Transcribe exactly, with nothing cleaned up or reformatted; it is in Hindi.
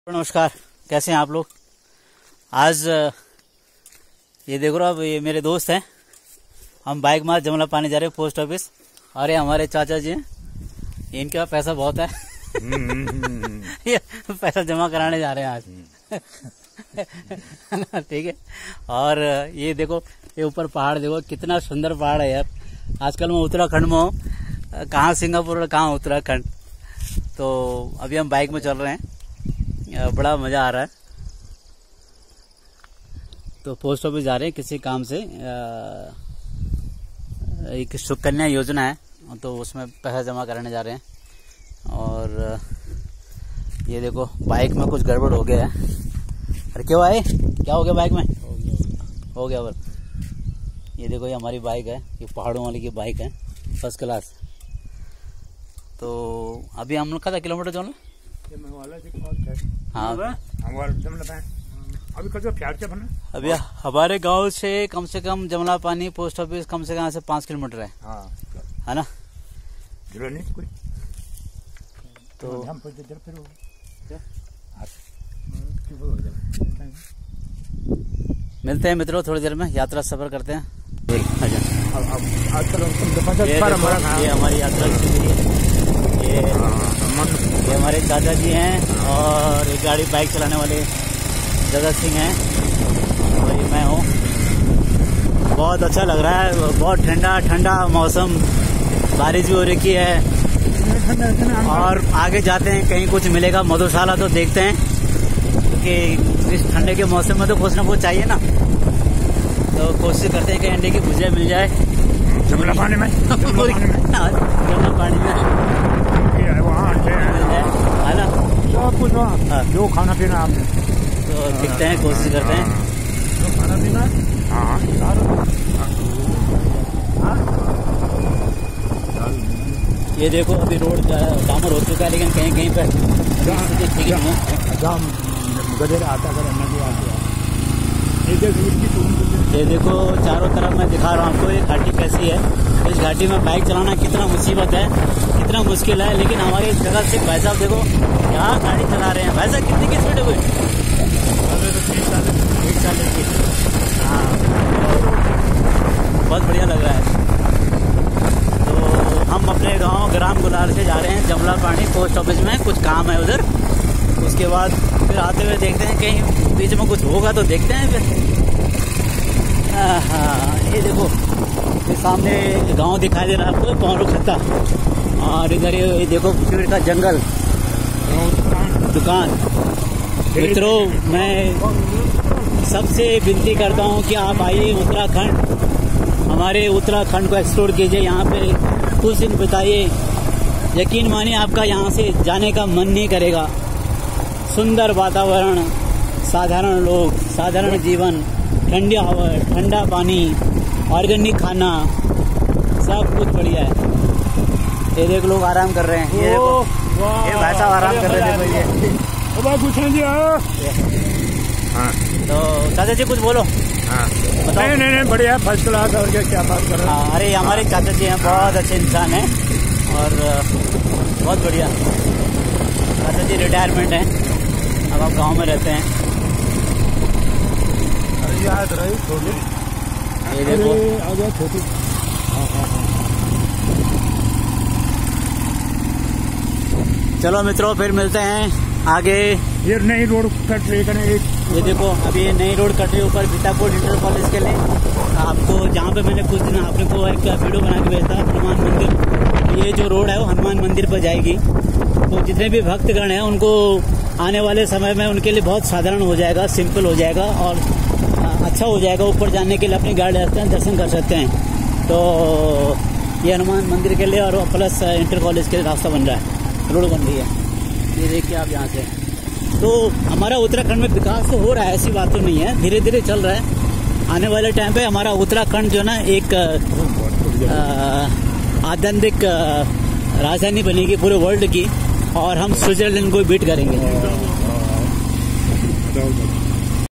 नमस्कार, कैसे हैं आप लोग। आज ये देखो अब ये मेरे दोस्त हैं। हम बाइक मार्ग जमला पानी जा रहे हैं पोस्ट ऑफिस। और ये हमारे चाचा जी हैं, इनके पास पैसा बहुत है। ये पैसा जमा कराने जा रहे हैं आज। ठीक है। और ये देखो, ये ऊपर पहाड़ देखो, कितना सुंदर पहाड़ है यार। आजकल मैं उत्तराखंड में हूँ, कहाँ सिंगापुर और कहाँ उत्तराखंड। तो अभी हम बाइक में चल रहे हैं, बड़ा मजा आ रहा है। तो पोस्ट ऑफिस जा रहे हैं किसी काम से। एक सुकन्या योजना है, तो उसमें पैसा जमा कराने जा रहे हैं। और ये देखो, बाइक में कुछ गड़बड़ हो गया है। अरे क्यों आए, क्या हो गया बाइक में? हो गया बस। ये देखो, ये हमारी बाइक है, ये पहाड़ों वाली की बाइक है, फर्स्ट क्लास। तो अभी हम लोग का किलोमीटर जो हाँ अभी अभी हमारे गांव से कम से कम जमला पानी पोस्ट ऑफिस कम से कम यहाँ से पाँच किलोमीटर है। हाँ, है ना। कोई तो मिलते हैं मित्रों थोड़ी देर में, यात्रा सफर करते हैं। ये, ये हमारी यात्रा की है। ये ये हमारे चाचा जी हैं और एक गाड़ी बाइक चलाने वाले जगत सिंह हैं और ये मैं हूँ। बहुत अच्छा लग रहा है, बहुत ठंडा ठंडा मौसम, बारिश भी हो रखी है। और आगे जाते हैं, कहीं कुछ मिलेगा मधुशाला तो देखते हैं, क्योंकि इस ठंडे के मौसम में तो कुछ ना कुछ चाहिए ना। तो कोशिश करते हैं कि अंडे की भुजिया मिल जाए जमला पानी में। जमला पानी में है ना, सब कुछ वहाँ जो खाना पीना आपने। तो देखते हैं, कोशिश करते हैं। जो खाना पीना हाँ ये देखो, अभी रोड डामर हो चुका है, लेकिन कहीं कहीं पर ठीक नहीं है। जाम गधेरा आता है, नदी आती है। ये देखो, चारों तरफ मैं दिखा रहा हूँ आपको ये घाटी कैसी है। इस घाटी में बाइक चलाना कितना मुसीबत है, कितना मुश्किल है। लेकिन हमारे इस जगह से भाई साहब देखो, यहाँ गाड़ी चला रहे हैं। भाई साहब कितनी की स्पीड है? कोई एक चालीस की। हाँ, बहुत बढ़िया लग रहा है। तो हम अपने गांव ग्राम गुलार से जा रहे हैं जमला पानी पोस्ट ऑफिस में, कुछ काम है उधर। उसके बाद फिर आते हुए देखते हैं, कहीं बीच में कुछ होगा तो देखते हैं फिर। हाँ, ये देखो, ये सामने गांव दिखाई दे रहा है आपको, पौरू खत्ता। और इधर ये देखो, पेड़ का जंगल, दुकान। मित्रों, मैं सबसे विनती करता हूं कि आप आइए उत्तराखंड, हमारे उत्तराखंड को एक्सप्लोर कीजिए। यहाँ पे कुछ दिन बिताइए, यकीन मानिए आपका यहाँ से जाने का मन नहीं करेगा। सुंदर वातावरण, साधारण लोग, साधारण जीवन, ठंडी हवा, ठंडा पानी, ऑर्गेनिक खाना, सब कुछ बढ़िया है। ये देख, लोग आराम कर रहे हैं। ये देखो, ये भाई साहब आराम कर रहे हैं। देखो ये हाँ। तो चाचा जी कुछ बोलो। हाँ। नहीं नहीं नहीं बढ़िया, फर्स्ट क्लास। और क्या क्या बात कर रहे हैं। अरे हमारे चाचा जी हैं, बहुत अच्छे इंसान हैं और बहुत बढ़िया। चाचा जी रिटायरमेंट हैं, अब आप गांव में रहते हैं। याद रही छोटी, ये देखो आगे छोटी। चलो मित्रों, फिर मिलते हैं आगे। ये नई रोड कट रही है। ये देखो, अभी ये नई रोड कट रही है ऊपर बीतापुर इंटर कॉलेज के लिए। आपको जहाँ पे मैंने कुछ दिन आपने को एक वीडियो बना के भेजा था, हनुमान मंदिर। ये जो रोड है वो हनुमान मंदिर पर जाएगी। तो जितने भी भक्तगण हैं उनको आने वाले समय में उनके लिए बहुत साधारण हो जाएगा, सिंपल हो जाएगा और अच्छा हो जाएगा। ऊपर जाने के लिए अपनी गाड़ी रखते हैं, दर्शन कर सकते हैं। तो ये हनुमान मंदिर के लिए और प्लस इंटर कॉलेज के लिए रास्ता बन रहा है, रोड बन रही है। ये देखिए आप यहाँ से। तो हमारा उत्तराखंड में विकास तो हो रहा है, ऐसी बात तो नहीं है, धीरे धीरे चल रहा है। आने वाले टाइम पे हमारा उत्तराखंड जो ना एक आधुनिक राजधानी बनेगी पूरे वर्ल्ड की, और हम स्विट्जरलैंड को बीट करेंगे।